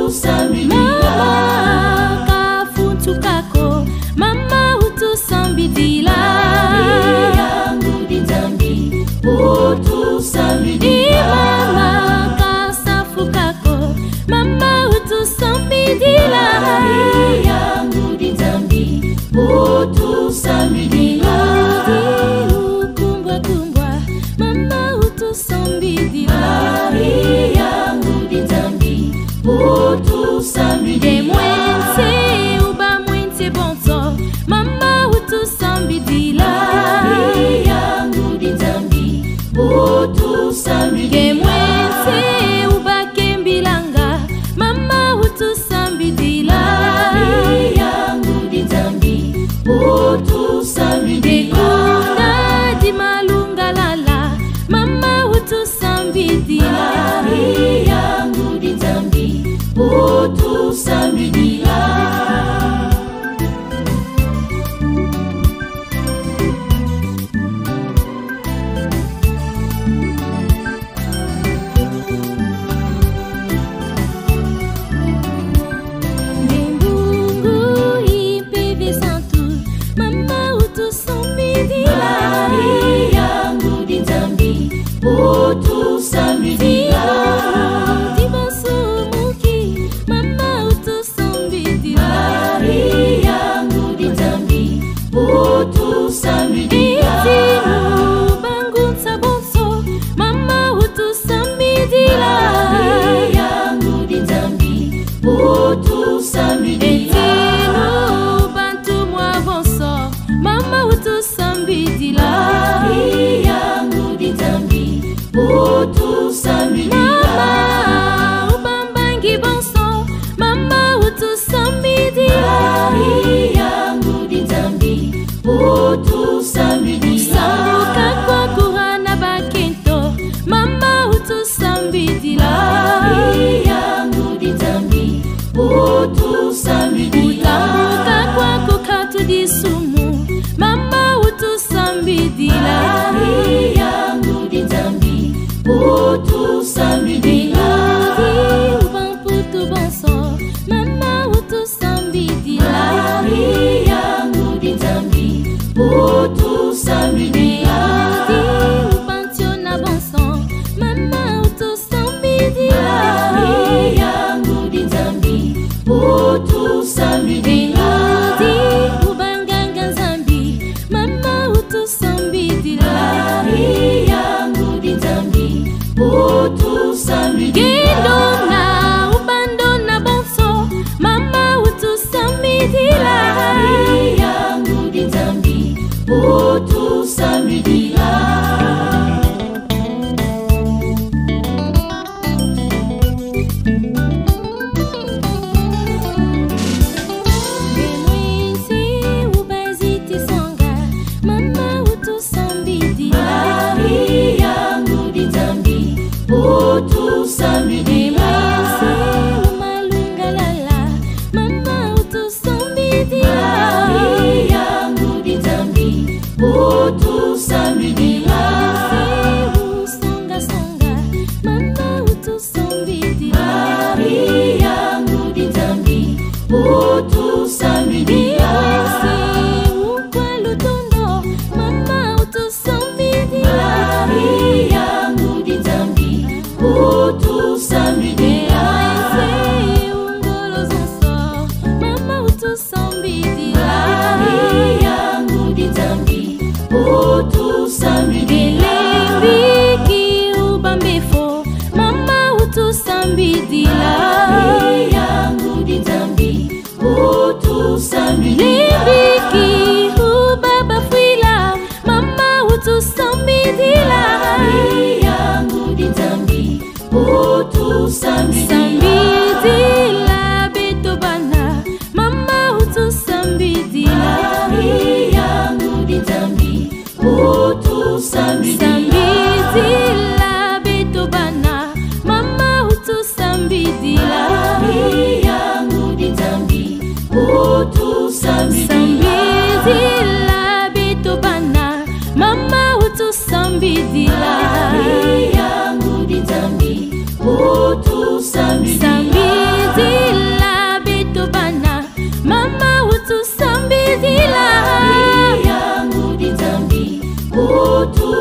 Mama kafuntu kako, mama utusambidila. Yangu di Nzambi, utusambidila. Mama kasafu kako, mama utusambidila. Yangu di Nzambi, utusambidila. Kumbwa kumbwa, mama utusambidila. Yangu di Nzambi, utusambidila. Mwense uba mwense bonso, mama utusambidila. Yangu di Nzambi, utusambidila. Mwense uba kembilanga, mama utusambidila. Yangu di Nzambi, utusambidila. Kuna di malunga lala, mama utusambidila. Yangu di Nzambi, utusambidila. Utusambidila. Tibasumuki, mama utusambidila. Yangu di Nzambi, utusambidila. Itimu bangunsa bonso, mama utusambidila. Yangu di Nzambi, utusambidila. Itimu bantu mwa bonso, mama utusambidila. Yangu di Nzambi, utusambidila. Mama ubambangi bonso, mama utusambidila. Yangu di Nzambi, utusambidila. Sambuka kwa kurana bakento, mama utusambidila. Yangu di Nzambi, utusambidila. Utambuka kwa kukatu disumu, mama utusambidila. Yangu di Nzambi, utusambidila. Ubamputu bonso, mama utusambidila. Yangu di Nzambi, utusambidila. Ubantiona bonso, mama utusambidila. Yangu di Nzambi, utusambidila. Ubanganga Nzambi, mama utusambidila. Yangu di Nzambi, tu